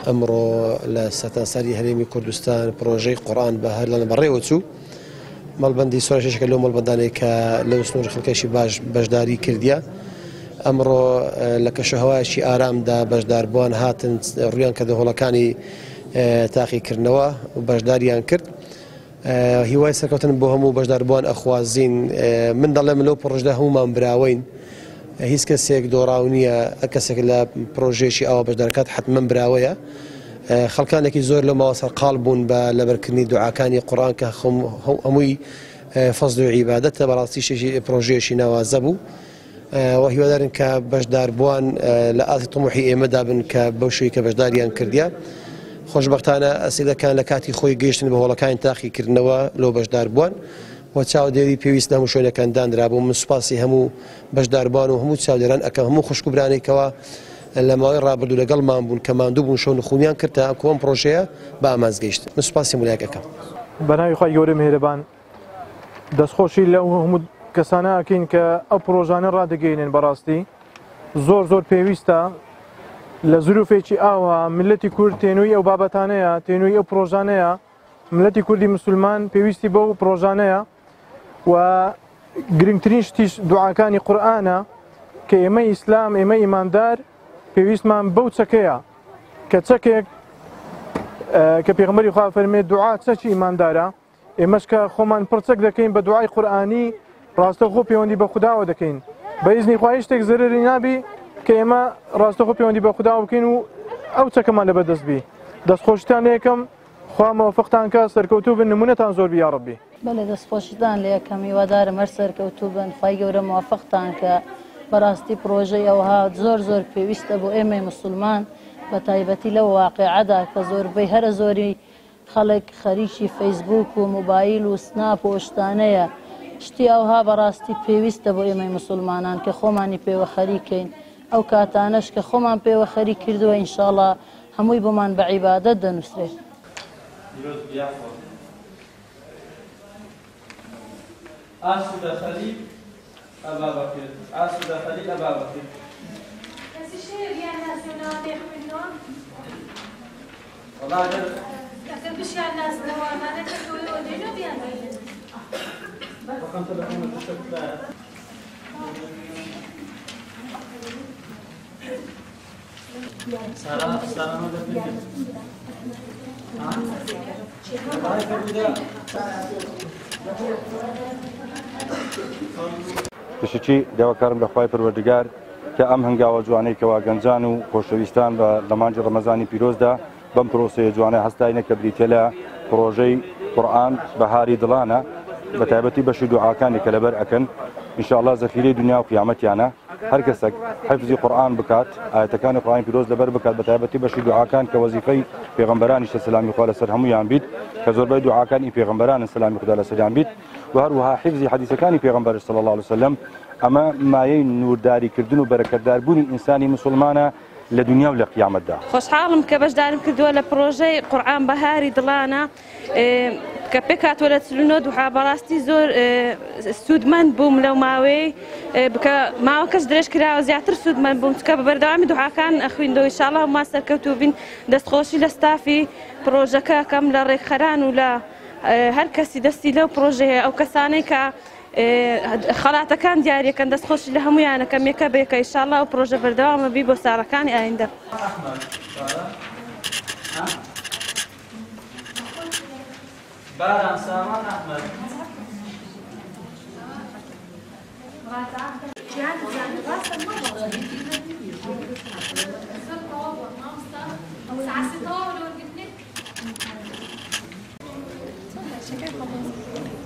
ئەمڕۆ لە سەتاسەری هەرێمی کوردستان پرۆژەی قورئان بە هەر لە بەڕێوە چوو مەڵبەندی سۆرەشێکە لەو مەڵبەندانەی کە لەو سنوور خەڵکەشی باش بەشداری کردیە. ئەمڕۆ لە کەشەهەوایەکی ئارامدا بەشداربووان هاتن ڕویان کە دەهۆڵەکانی تاقیکردنەوە و بەشداریان کرد. هیوای سەرکەوتن بۆ هەموو بەشداربووان ئەخوازین. من دەڵێم لەو پرۆژەدا هەمومان براوین، هیچ کەسێک دۆڕاو نییە کەسێک لە پرۆژێکی ئەوە بەشدارکات حتمما براوەیە. خەڵکانێکی زۆر لە ماوە سەرقاڵ بوون بە لەبەرکردنی دوعاکانی قورئان کە هەمووی فەزل و عیبادەتە، بەڕاستی پرۆژەیەکی ناوازە بوو و هیوادارن کە بەشداربووان لە ئاسی تەموحی ئێمەدا بن کە بەو شێوەیە کە بەشداریان کردیە. خۆشبەختانە ئەسیلەکان لە کاتی خۆی گەیشتن بە هۆڵەکانی تاقیکردنەوە لەو بەشداربووان و چاودێری پێویست لە هەموو شوێنەکان دانرابوو. من سوپاسی هەموو بەشداربووان و هەموو چاودێران ئەکەم، هەموو خوشکوبرانێکەوە لە ماوەی ڕابردوو لەگەڵمان بوون کە ماندوو بوون شەو نخوونیان کرد تا کۆم پرۆژەیە بە ئامانزگەیشت. من سوپاسی مولایەک ئەکەم. بەناوی خی گەورە مێهرەبان دەستخۆشی لەو هەموو کەسانە ئەکەین کە ئەو پرۆژانە ڕادەگەینن. بەڕاستی زۆر پێویستە لە زروفێکی ئاوە ملەتی کورد تێنووی ئەو بابەتانەیە، تێنووی ئەو پرۆژانەیە. ملەتی کوردی مسلمان پێویستی بەو پرۆژانەیە و گرنگترین شتیش دوعاکانی قورئانە کە ئێمە ئیسلام، ئێمە ئیماندار پێویستمان بەو چەکەیە کە چەکێک کە پێغەمبەری خوا فەرمێ دوعا چەکی ئیماندارە. ئێمەش کە خۆمان پڕچەک دەکەین بە دوعای قورئانی ڕاستەوخۆ پەیوەندی بە خوداوە دەکەین. بە ئیزنی خوا هیچ شتێک زەرری نابی کە ئێمە ڕاستەوخۆ پەیوەندی بە خوداوە بکەین و ئەو چەکەمان لەبەردەست بی. دەستخۆشتان یەکەم، خوا مەوەفقتان کە سەرکەوتوو بن، نمونەتان زۆر بی یا ڕەبی. بەڵێ دەستخۆشتان لە یەکەم هیوادارم هەر سەرکەوتوو بن، خی گەورە موافقتان کە بەڕاستی پرۆژەی ئەوها زۆر پێویستە بۆ ئێمەی مسلمان، بە تایبەتی لەو واقعەدا کە زۆربەی هەرە زۆری خەڵک خەریکی فەیسبوک و موبایل و سناپ و شتانەیە. شتی ئەوها بەڕاستی پێویستە بۆ ئێمەی مسلمانان کە خۆمانی پێوە خەریکەین. ئەو کاتانەش کە خۆمان پێوە خەریک کردووە ئینشاءڵڵا هەمووی بۆمان بە عیبادەت دەنووسرێت. آسود خليل أبا بكر، آسود خليل أبا بكر. بس الشيء يعني الناس ينادي منهم. والله أجل. لكن بش يعني الناس دوام أنا كنتوا يودينه بيعملوا. وكنت لكم التشكل. سلام عليكم. پشتی داواکارم لە خوای پەروەردگار کە ئەم هەنگاوە جوانەیەکەوە گەنجان و خۆشەویستان لە مانجی ڕەمەزانی پیرۆزدا بەم پرۆسەیە جوانە هەستاینە کە بریتە لە پرۆژەی قورئان بەهاری دڵانە، بە تایبەتی بەشی دوعاکانی کە لەبەر ئەکەن ئینشاءڵڵا زەخیرەی دنیا و قیامەتیانە. هەر کەسێک حفزی قورئان بکات، ئاەتەکانی قورئانی پیرۆز لەبەر بکات، بە تایبەتی بەشی دوعاکان کە وەزیفەی پێغەمبەرانیشە سەلامی خوا لەسەر هەموویان بیت، کە زۆربەی دوعاکانی پێغەمبەرانن سەلامی خوا لەسەریان بیت، و هەروەها حفزی حەدیثەکانی پێغەمبەر صلی الله علیه وسلم. ئەمە مایەی نورداریکردن و بەرەکەتداربوونی ئینسانی مسلمانە لە دنیا و لە قیامەتدا. خۆشحاڵم کە بەشدارم کردووە لە پرۆژەی قورئان بەهاری دڵانە کە پێکاتوە لە چلونۆ دوعا. بەڕاستی زۆر سوودمەند بووم لەو ماوەی بکە ماوەکەش درێژ کراوە، زیاتر سوودمەند بووم چکە بە بەردەوامی دوعاکان ئەخوێندەوە. ئینشاءڵڵا هەمووان سەرکەوتوو بین. دەستخۆشی لە ستافی پرۆژەکە کەم لە ڕێکخەران و لە هەر کەسی دەستی لەو پرۆژەیە، ئەو کەسانەی کە خەڵاتەکان دیارەکەن، دەستخۆشی لە هەموویانەکەم یەکە بێکە. ئینشاءڵڵا ئەو پرۆژە بەردەوامە بی بۆ ساڵەکانی ئایندە. باران سامان أحمد. ساعة 6 ولو قلت لك